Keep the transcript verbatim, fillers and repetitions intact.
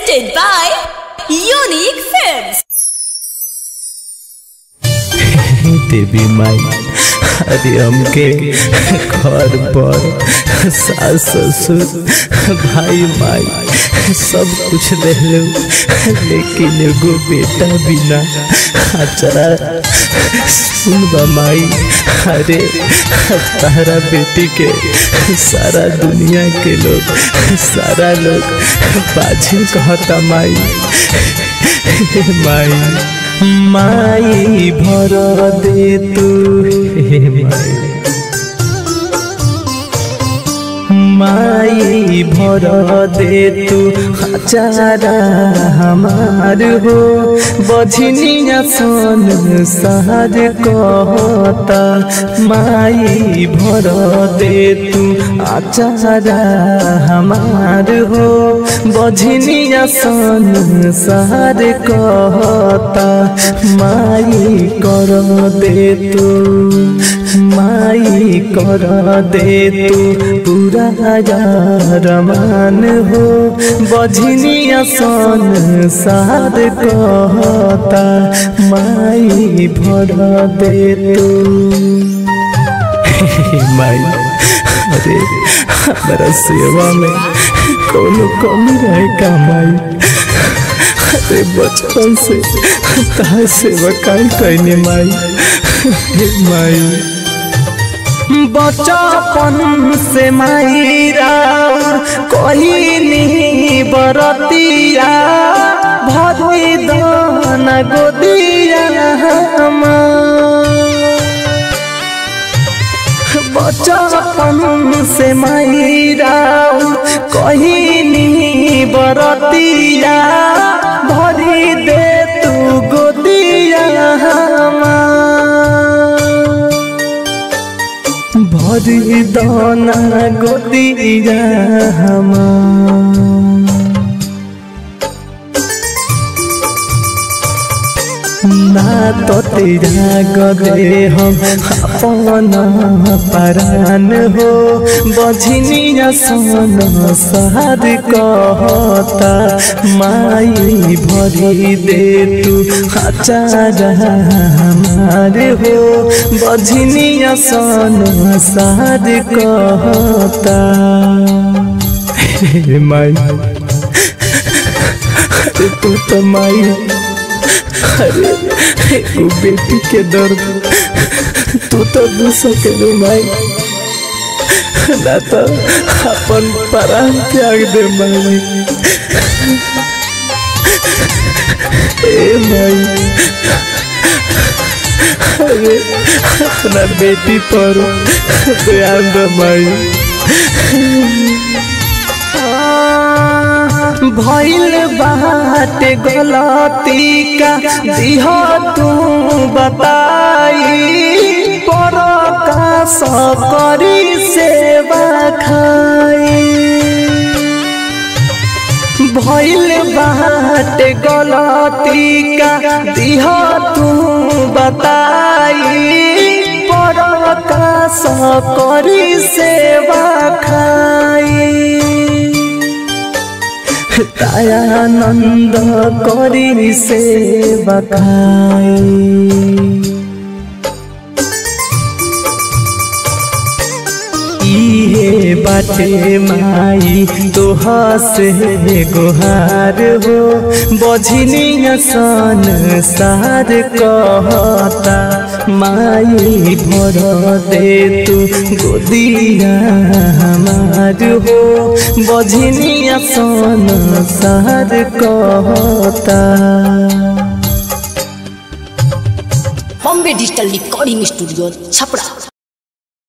presented by Unique Films. देवी माई अरे हमके घर पर सास ससुर भाई माई सब कुछ दे लो, लेकिन एगो बेटा बिना अचरा सुन माई। अरे तारा बेटी के सारा दुनिया के लोग सारा लोग बाजी कहता माई। माई माई भर दे तू हे माई, माई भर दे तू हजारा हमार हो। बझनिया सन सार कहता माई भर दे तू हजारा हमार हो। बझनिया सन सार कहता माई कर दे तू, माई कर दे तू पूरा रमान हो। बझनिया सन सार कहता माई भर दे तू। माई अरे हमारा सेवा में कोनो कमी रहे का माई? अरे बचपन से तार सेवा काई कहने माई। माई बचपन से मायरा कहनी बरतिया भरी दान गोदिया। बचपन से मायरा कहनी बरतिया भरी दे तू गोदिया। भरी दाना गोदिया ना तो तेरा गदे हम अपन परान हो। बझनिया सन सार कहता माई भरी दे तू हजारा हमार हो। बझनिया सन सार कहता माई। अरे तू तो माई, अरे वो बेटी के दर्द तू तो बुझ सके माई, ना तो अपन प्राण त्याग दे माई। ए माई अरे अपना बेटी पर ध्यान दे माई। भइल बात गलती का दिह तू बताई, पर का सकरी सेवा खाई। भइल बात गलती का दिह तू बताई, पर का सकरी सेवा खाई। दयानंद करी सेवा खाई। इहे बाटे माई तोहा से गुहार हो। बझनिया सन सार कहता माई भर दे तू गोदिया हमार हो। बझनिया सन सार कहता। Bombay digital recording studio Chhapra.